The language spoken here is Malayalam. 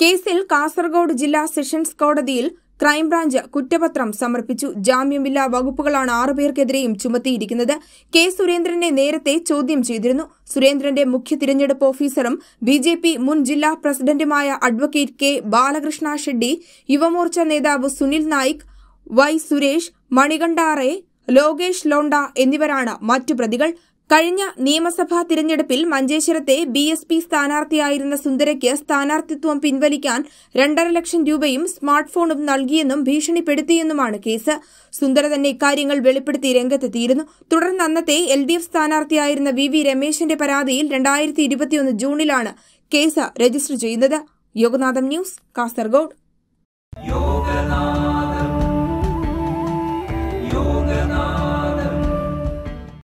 കേസിൽ കാസർഗോഡ് ജില്ലാ സെഷൻസ് കോടതിയിൽ ക്രൈംബ്രാഞ്ച് കുറ്റപത്രം സമർപ്പിച്ചു. ജാമ്യമില്ലാ വകുപ്പുകളാണ് 6 പേർക്കെതിരെയും ചുമത്തിയിരിക്കുന്നത്. കെ സുരേന്ദ്രനെ നേരത്തെ ചോദ്യം ചെയ്തിരുന്നു. സുരേന്ദ്രന്റെ മുഖ്യ തിരഞ്ഞെടുപ്പ് ഓഫീസറും ബിജെപി മുൻ ജില്ലാ പ്രസിഡന്റുമായ അഡ്വക്കേറ്റ് കെ ബാലകൃഷ്ണ ഷെഡ്ഡി, യുവമോർച്ച നേതാവ് സുനിൽ നായിക്, വൈ സുരേഷ്, മണികണ്ഠാറെ, ലോകേഷ് ലോണ്ട എന്നിവരാണ് മറ്റു പ്രതികൾ. കഴിഞ്ഞ നിയമസഭാ തിരഞ്ഞെടുപ്പിൽ മഞ്ചേശ്വരത്തെ ബിഎസ്പി സ്ഥാനാർത്ഥിയായിരുന്ന സുന്ദരയ്ക്ക് സ്ഥാനാർത്ഥിത്വം പിൻവലിക്കാൻ 2.5 ലക്ഷം രൂപയും സ്മാർട്ട് ഫോണും നൽകിയെന്നും ഭീഷണിപ്പെടുത്തിയെന്നുമാണ് കേസ്. സുന്ദര തന്നെ ഇക്കാര്യങ്ങൾ വെളിപ്പെടുത്തി രംഗത്തെത്തിയിരുന്നു. തുടർന്ന് അന്നത്തെ LDF സ്ഥാനാർത്ഥിയായിരുന്ന VV രമേശിന്റെ പരാതിയിൽ 2021 ജൂണിലാണ് കേസ് രജിസ്റ്റർ ചെയ്യുന്നത്. യോഗനാഥം ന്യൂസ്, കാസർഗോഡ്.